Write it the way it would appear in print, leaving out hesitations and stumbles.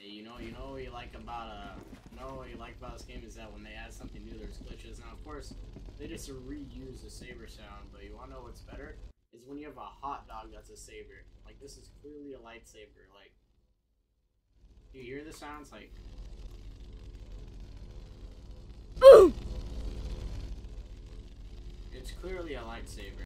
You know what you like about this game is that when they add something new, there's glitches. Now, of course, they just reuse the saber sound, but you wanna know what's better? Is when you have a hot dog that's a saber. Like, this is clearly a lightsaber. Like, do you hear the sounds? Like, it's clearly a lightsaber.